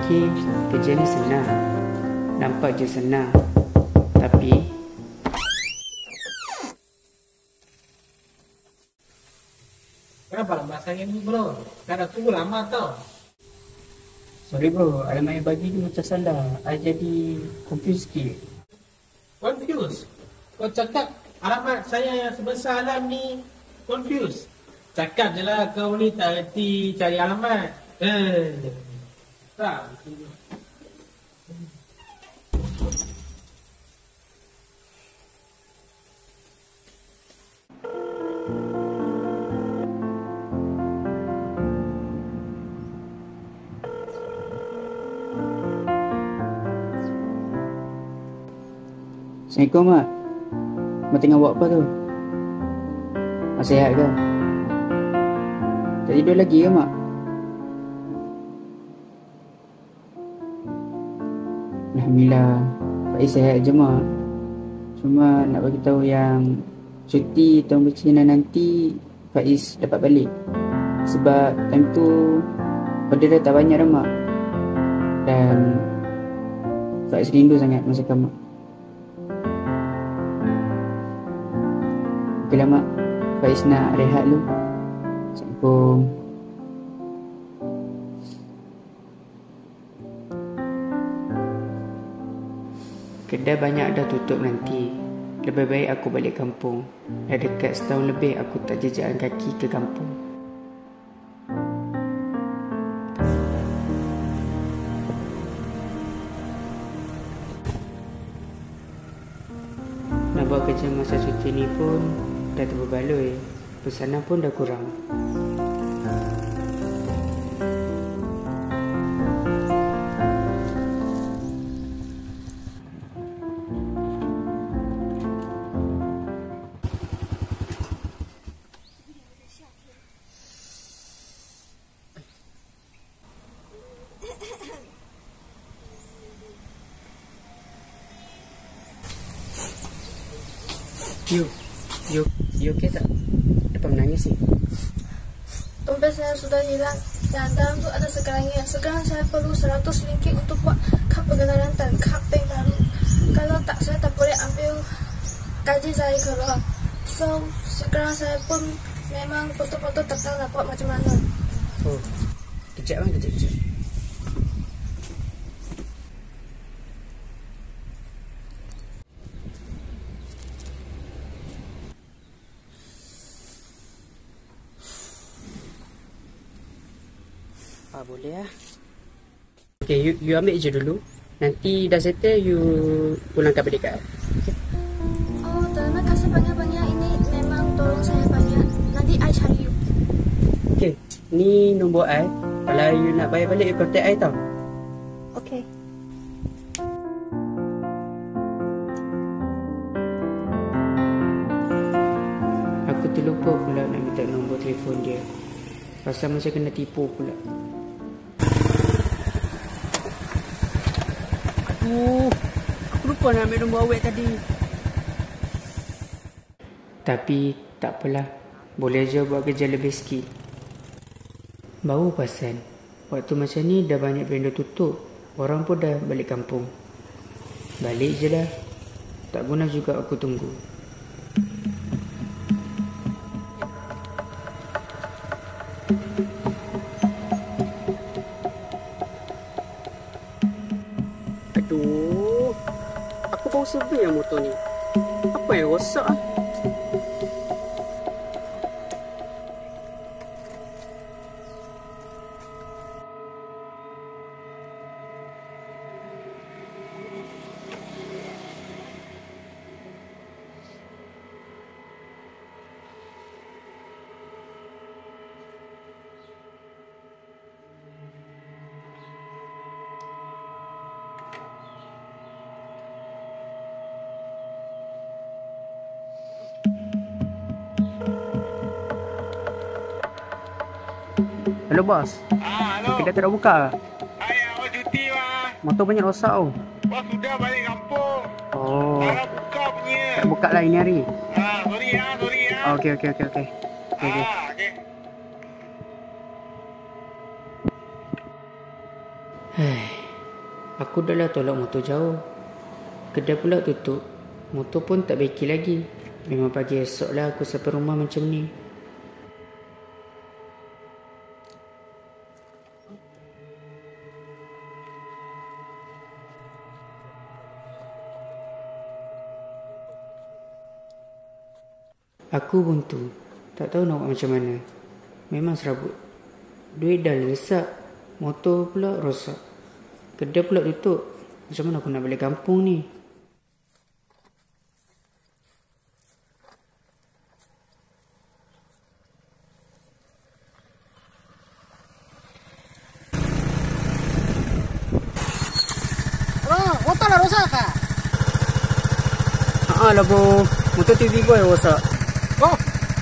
fikir kerja ni senang. Nampak je senang. Tapi kenapa lambat sangat ni bro? Dah tunggu lama tau. sorry bro, alamat yang bagi ni macam salah. I jadi confused sikit. Confused? Kau cakap alamat saya yang sebesar alam ni confused. Cakap je lah kau ni tak reti cari alamat. Tak. Assalamualaikum mak. Mak tengah buat apa tu? Mak sihat ke? Tak tidur lagi ke mak? Alhamdulillah, Faiz sihat je mak. Cuma nak bagi tahu yang cuti tahun bercina nanti Faiz dapat balik. Sebab time tu order dah tak banyak dah mak. Dan Faiz rindu sangat masakan mak. Okeylah mak, Faiz nak rehat dulu. Assalamualaikum. Kedai banyak dah tutup nanti. Lebih baik aku balik kampung. Dah dekat setahun lebih aku tak jejakkan kaki ke kampung. Nak buat kerja masa cuti ni pun dah terbaloi. Pesanan pun dah kurang. You okay tak? Dapat menangis ni? Dompet saya sudah hilang dan dalam tu ada segalanya. Sekarang saya perlu 100 ringgit untuk buat kad perkenalan dan kad bank baru. Kalau tak, saya tak boleh ambil gaji saya keluar. So, sekarang saya pun memang betul-betul tak tahu nak buat macam mana. Oh, kejap bang, kejap. Boleh lah. Okay, you ambil je dulu. Nanti dah settle, you pulangkan balik kat. Okay. Oh, terima kasih banyak-banyak. Ini memang tolong saya banyak. Nanti I cari you. Okay, ni nombor I. Kalau you nak bayar balik, you contact I tau. Okay. Aku terlupa pula nak minta nombor telefon dia. Pasal macam kena tipu pula. Aku lupa nak ambil nombor awet tadi. Tapi tak apalah. Boleh je buat kerja lebih sikit. Baru pasal waktu macam ni dah banyak vendor tutup. Orang pun dah balik kampung. Balik je lah. Tak guna juga aku tunggu. Aduh, aku baru survey yang motor ni. Apa yang rosak ah? Hello bos. Halo. Kedai tak dah buka ke? Hai, awak cuti mah. Motor banyak rosak tau. Bos sudah balik kampung. Oh, Dah buka punya. tak buka lah ini hari. Sorry ya. Okey. Okey. Okey. Aku dah lah tolak motor jauh. Kedai pula tutup. Motor pun tak beki lagi. Memang pagi esok lah aku sampai rumah macam ni. Aku buntu. Tak tahu nak buat macam mana. Memang serabut. Duit dah lesak. Motor pula rosak. Kedai pula tutup. Macam mana aku nak balik kampung ni? Motor dah rosak kah? Haa lah bro. Motor TV boy rosak. Oh.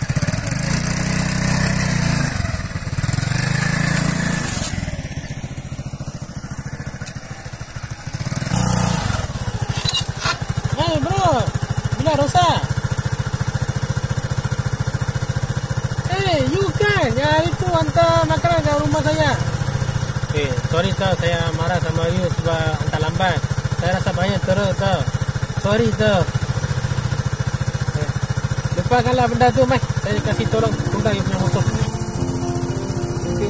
Hey bro, bila rosak? Hey, you kan yang itu hantar makanan ke rumah saya. Sorry tau, saya marah sama you sebab hantar lambat. Saya rasa banyak teruk tau. Sorry tau. Lupakanlah benda tu, Mai. Saya kasih tolong tunggang you punya motor. Okay.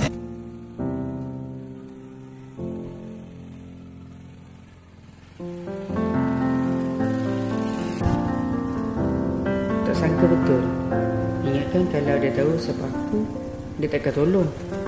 Tak sangka betul. Ingatkan kalau dia tahu siapa aku, dia takkan tolong.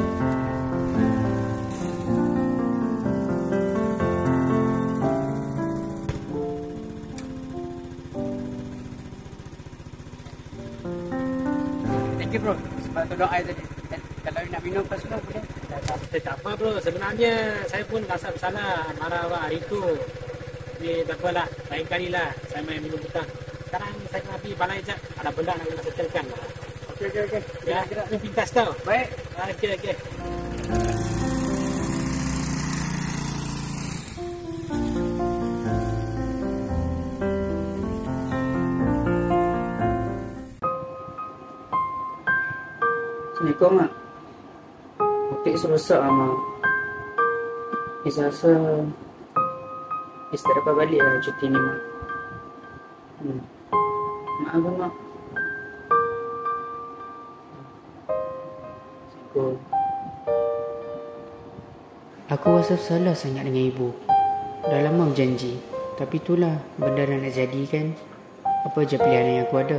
Thank you bro sebab tolong saya tadi. Kalau nak minum apa semua boleh? Tak apa bro, sebenarnya saya pun rasa bersalah marah awak hari tu. Tapi tak apalah, lain kali lah saya main minum hutang. Sekarang saya nak pergi balai jap, ada benda nak kena setelkan. Okey. Ya, ni pintas tau. Baik. Okey. Assalamualaikum mak. Motik serosak lah mak. Saya rasa tak dapat balik lah cuti ni mak. Maaf mak. Assalamualaikum. Aku rasa salah sangat dengan ibu. Dah lama berjanji. Tapi itulah benda dah nak jadi kan. Apa je pilihan yang aku ada.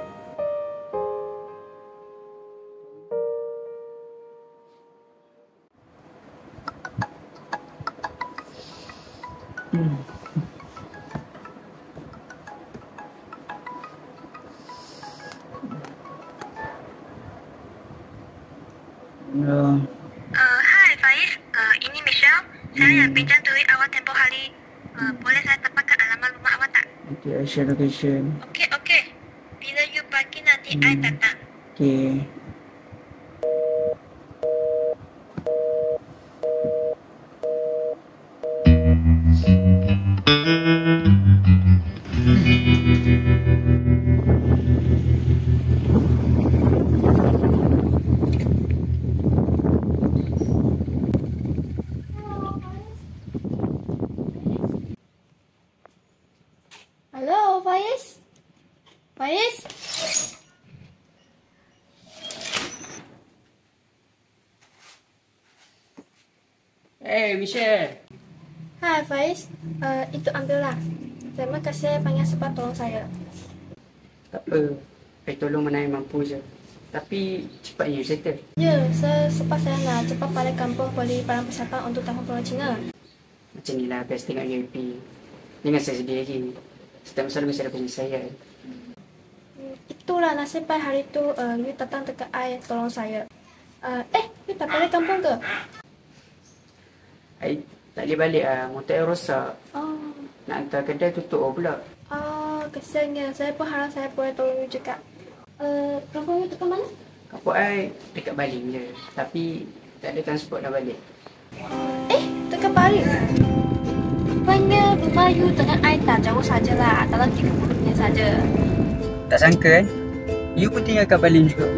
Hai Faiz, ini Michelle. Saya yang pinjam duit awak tempoh hari. Boleh saya dapatkan alamat rumah awak tak? Okay, I share location. Okey. Bila you pergi nanti I datang. Okay. Halo Faiz? Faiz? Hey Michelle. Hai Faiz, itu ambillah. Terima kasih banyak sebab tolong saya. Tak apa. Saya tolong mana yang mampu je. Tapi cepatnya settle. Ya, sebab saya nak cepat balik kampung beli barang persiapan untuk tahun baru Cina. Macam ni lah best tengok UAP. Jangan saya sedih lagi. Setiap masalah mesti ada penyelesaian. Itulah nasib baik hari tu you datang dekat I tolong saya. You tak balik kampung ke? Saya tak boleh balik lah. Motor saya rosak. Oh, Nak hantar kedai tutup pula. kesiannya. Saya pun harap saya boleh tolong you juga. Kampung you dekat mana? Kampung saya dekat Bali je. Tapi tak ada transport nak balik. Dekat Bali. Rupanya rumah you dengan I tak jauh sajalah. Dalam 30 minit saja. Tak sangka you pun tinggal kat Bali juga.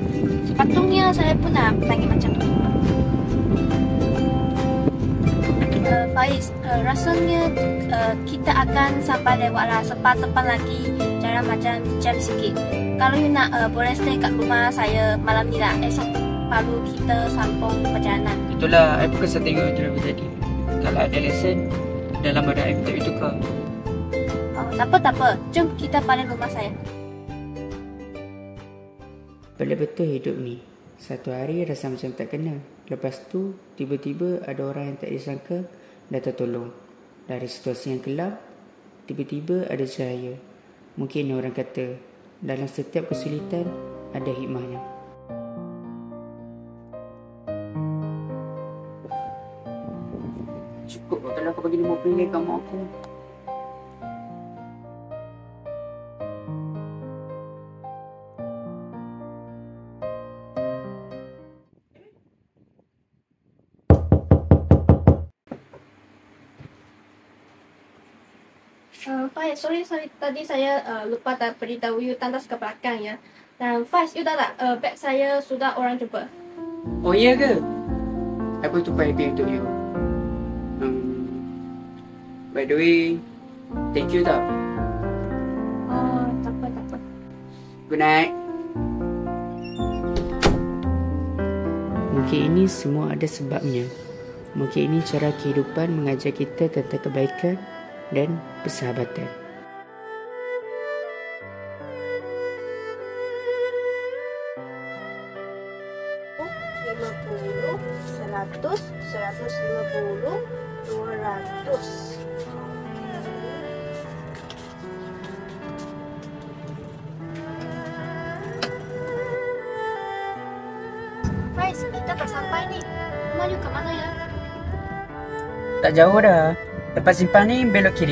Sepatutnya saya pun nak tanya macam tu. Faiz, rasanya kita akan sampai lewat lah sebab depan lagi jalan macam jam sikit. Kalau you nak boleh stay kat rumah saya malam ni lah. Esok baru kita sambung perjalanan. Itulah, saya pun kesal tengok driver tadi. Kalau ada lesen, dalam badan saya minta you tukar. Tak apa. Jom kita balik rumah saya. Pelik betul hidup ni. Satu hari rasa macam tak kena. Lepas tu, tiba-tiba ada orang yang tak disangka datang tolong. Dari situasi yang gelap, tiba-tiba ada cahaya. Mungkin orang kata, dalam setiap kesulitan, ada hikmahnya. Cukup kalau kau bagi RM50 kat mak aku. Faiz, sorry tadi saya lupa tak beritahu you tandas ke belakang ya. Dan Faiz, you tahu tak beg saya sudah orang jumpa. Oh iya ke? Aku tupai beg untuk you. By the way, thank you tau. Tak apa. Good night. Mungkin ini semua ada sebabnya. Mungkin ini cara kehidupan mengajar kita tentang kebaikan dan persahabatan. $50, $100, $150, $200. Faiz, kita dah sampai ni. Rumah you kat mana ya? Tak jauh dah. Lepas simpan ni belok kiri.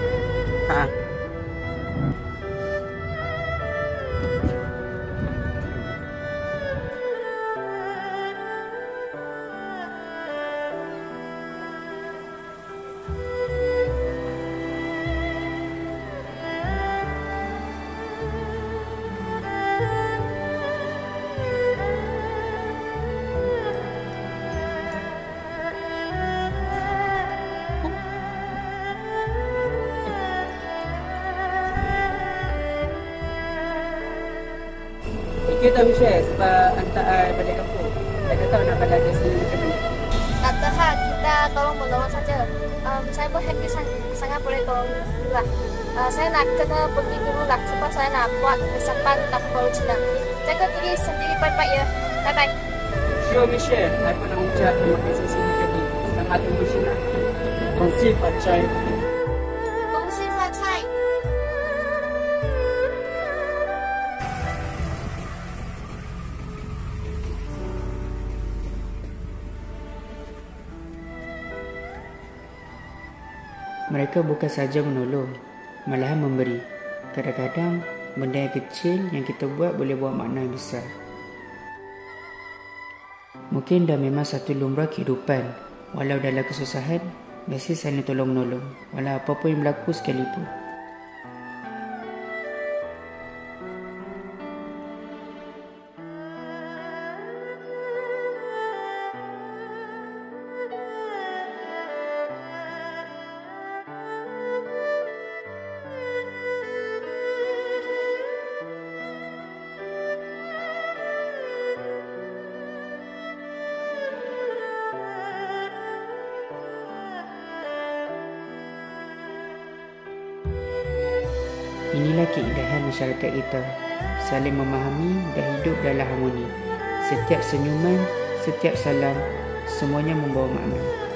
Kita tak share sebab hantar balik kampung. Saya tak tahu nak balik ke sini macam mana. Tak tahan, kita tolong menolong saja. Saya pun happy sangat boleh tolong dulu lah. Saya nak kena pergi dulu lah sebab saya nak buat persiapan tak baru Cina. Jaga diri sendiri baik-baik ya. Bye-bye. Sure Michelle, saya pun nak ucap terima kasih sekali. Sangat tunggu Cina. Kongsi pacai. Kongsi pacai. Mereka bukan saja menolong, malahan memberi. Kadang-kadang, benda yang kecil yang kita buat boleh bawa makna yang besar. Mungkin dah memang satu lumrah kehidupan. Walau dalam kesusahan, mesti saling tolong-menolong. Walau apa-apa yang berlaku sekalipun. Inilah keindahan masyarakat kita, saling memahami dan hidup dalam harmoni. Setiap senyuman, setiap salam, semuanya membawa makna.